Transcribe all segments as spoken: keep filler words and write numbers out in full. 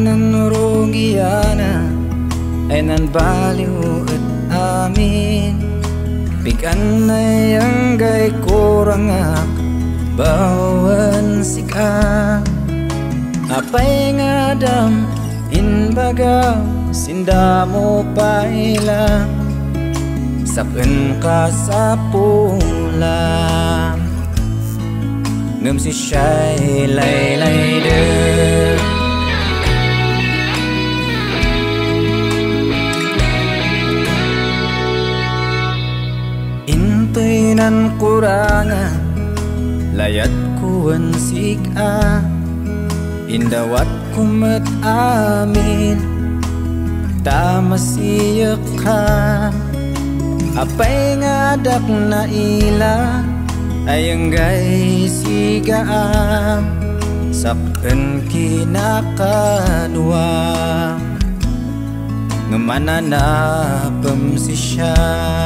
nan rugiana ay nan baliw at amin. Pikan na yang gay kurangak bawan sika. Apay nga dam inbaga sinda mo pailang saken ka sa pulang. Ngem si siya'y laylay de intoy nan kurangan layat kuwan sika. Indawat kumat amin tamasiyak ka. Apay ngadak na ila ayang gay sigaam saken kinakadwa ngamananapem si siya.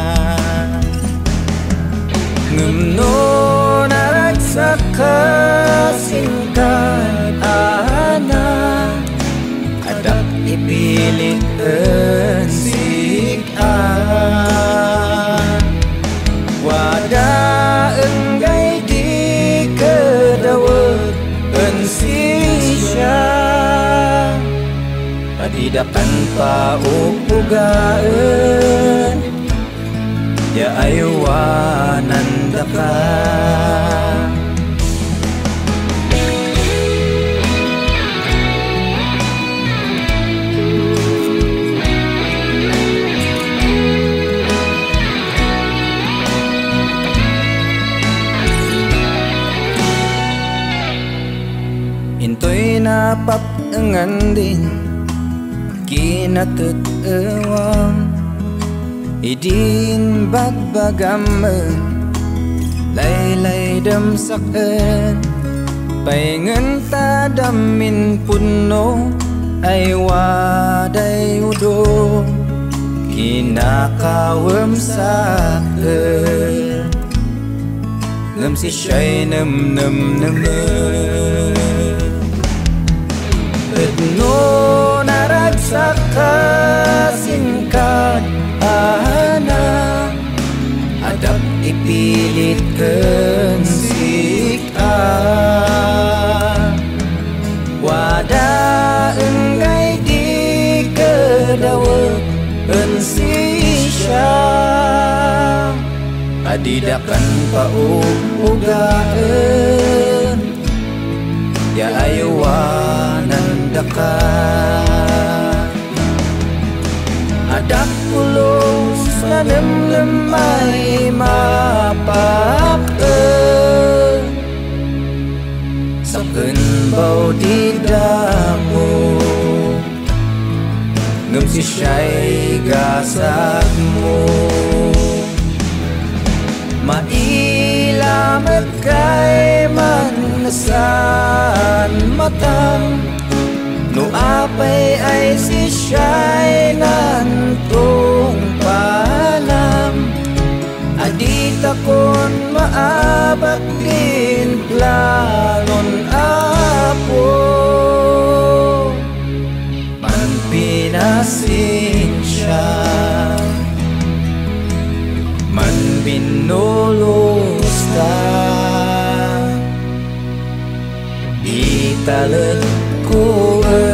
Ngemno naragsak ka singkat ana adak ipilit ensikan. Wada enggay di kedawet ensisya padidakan pa upugaan ya ayuwanan daka. Intoy napapengan din kinatut ewang idin bagbagamen laylay damsaken paingan tadamin puno ay waday udo kinakawem saken ngem si siya'y nem nem nemen. Etno naragsak ka singkat ana adap ipilit kensika. Wada enggay di kedawet ensisya adidakan pa upugaan ya ayuwanan daka. Adak pulos na lemlemay mapapen saken bau di damo ngem si siya'y gasak mo. Mailamet kay manasan matang no apay ay si siya'y nantong palam. Adita kon maabak din planon apo man pinasin siya man binulos ta italet ko